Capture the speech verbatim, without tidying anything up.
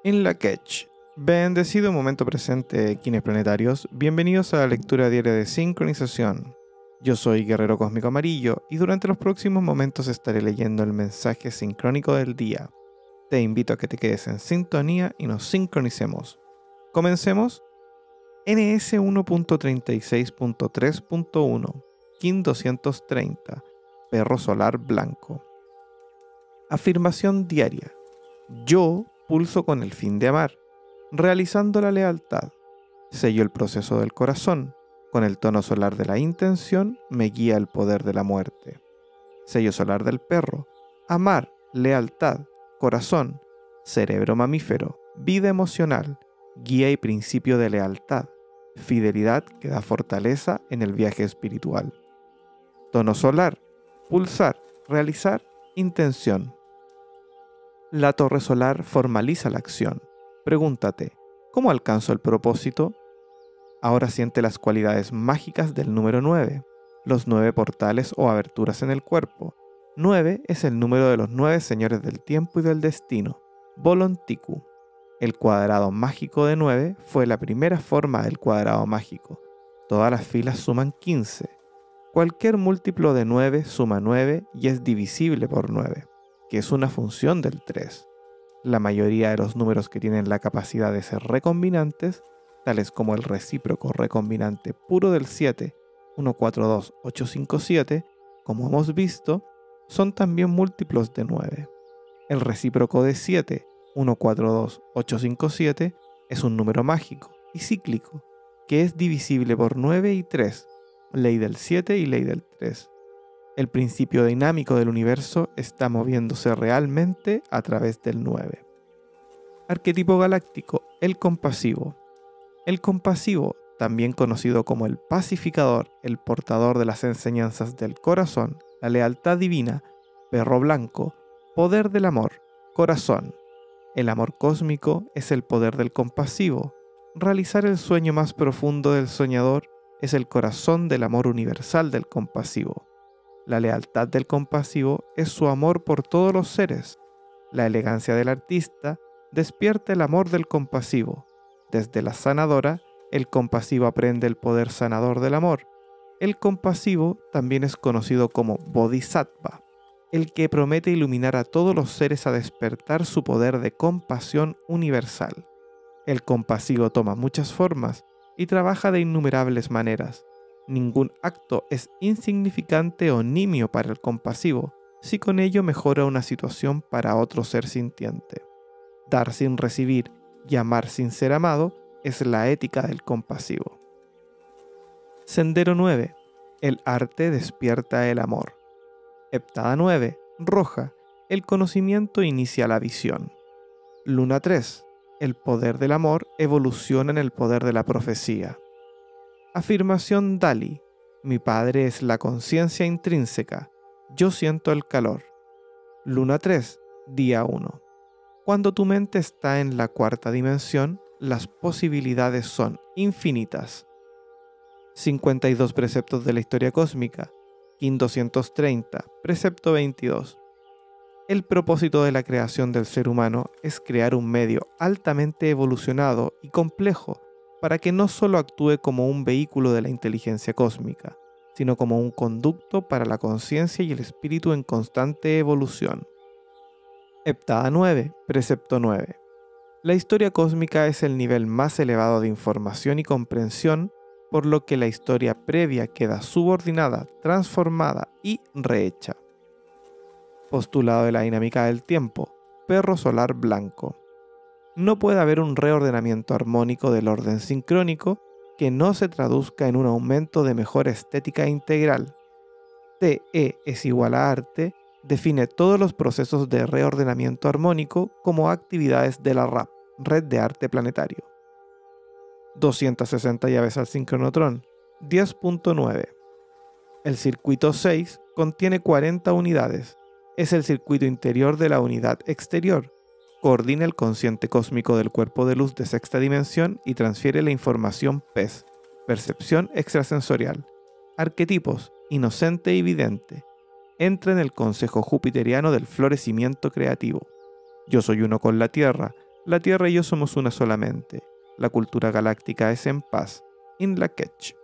In la Ketch. Bendecido momento presente, Kines Planetarios. Bienvenidos a la lectura diaria de Sincronización. Yo soy Guerrero Cósmico Amarillo y durante los próximos momentos estaré leyendo el mensaje sincrónico del día. Te invito a que te quedes en sintonía y nos sincronicemos. Comencemos. N S uno punto treinta y seis punto tres punto uno, Kin doscientos treinta, Perro Solar Blanco. Afirmación diaria. Yo pulso con el fin de amar, realizando la lealtad. Sello el proceso del corazón. Con el tono solar de la intención me guía el poder de la muerte. Sello solar del perro. Amar, lealtad, corazón, cerebro mamífero, vida emocional, guía y principio de lealtad. Fidelidad que da fortaleza en el viaje espiritual. Tono solar. Pulsar, realizar, intención. La torre solar formaliza la acción. Pregúntate, ¿cómo alcanzo el propósito? Ahora siente las cualidades mágicas del número nueve, los nueve portales o aberturas en el cuerpo. nueve es el número de los nueve señores del tiempo y del destino, Volontiku. El cuadrado mágico de nueve fue la primera forma del cuadrado mágico. Todas las filas suman quince. Cualquier múltiplo de nueve suma nueve y es divisible por nueve. Que es una función del tres. La mayoría de los números que tienen la capacidad de ser recombinantes, tales como el recíproco recombinante puro del siete, uno cuatro dos ocho cinco siete, como hemos visto, son también múltiplos de nueve. El recíproco de siete, uno cuatro dos ocho cinco siete, es un número mágico y cíclico, que es divisible por nueve y tres, ley del siete y ley del tres. El principio dinámico del universo está moviéndose realmente a través del nueve. Arquetipo galáctico, el compasivo. El compasivo, también conocido como el pacificador, el portador de las enseñanzas del corazón, la lealtad divina, perro blanco, poder del amor, corazón. El amor cósmico es el poder del compasivo. Realizar el sueño más profundo del soñador es el corazón del amor universal del compasivo. La lealtad del compasivo es su amor por todos los seres. La elegancia del artista despierta el amor del compasivo. Desde la sanadora, el compasivo aprende el poder sanador del amor. El compasivo también es conocido como Bodhisattva, el que promete iluminar a todos los seres a despertar su poder de compasión universal. El compasivo toma muchas formas y trabaja de innumerables maneras. Ningún acto es insignificante o nimio para el compasivo, si con ello mejora una situación para otro ser sintiente. Dar sin recibir y amar sin ser amado es la ética del compasivo. Sendero nueve. El arte despierta el amor. Heptada nueve. Roja. El conocimiento inicia la visión. Luna tres. El poder del amor evoluciona en el poder de la profecía. Afirmación Dali. Mi padre es la conciencia intrínseca. Yo siento el calor. Luna tres, día uno. Cuando tu mente está en la cuarta dimensión, las posibilidades son infinitas. cincuenta y dos preceptos de la historia cósmica. Kin doscientos treinta, precepto veintidós. El propósito de la creación del ser humano es crear un medio altamente evolucionado y complejo para que no solo actúe como un vehículo de la inteligencia cósmica, sino como un conducto para la conciencia y el espíritu en constante evolución. Heptada nueve, precepto nueve. La historia cósmica es el nivel más elevado de información y comprensión, por lo que la historia previa queda subordinada, transformada y rehecha. Postulado de la dinámica del tiempo, perro solar blanco. No puede haber un reordenamiento armónico del orden sincrónico que no se traduzca en un aumento de mejor estética integral. T E es igual a arte, define todos los procesos de reordenamiento armónico como actividades de la R A P, Red de Arte Planetario. doscientas sesenta llaves al sincronotrón, diez punto nueve. El circuito seis contiene cuarenta unidades. Es el circuito interior de la unidad exterior. Coordina el consciente cósmico del cuerpo de luz de sexta dimensión y transfiere la información P E S, percepción extrasensorial. Arquetipos, inocente y vidente. Entra en el consejo jupiteriano del florecimiento creativo. Yo soy uno con la tierra, La Tierra y yo somos una solamente. La cultura galáctica es en paz. In la Ketch.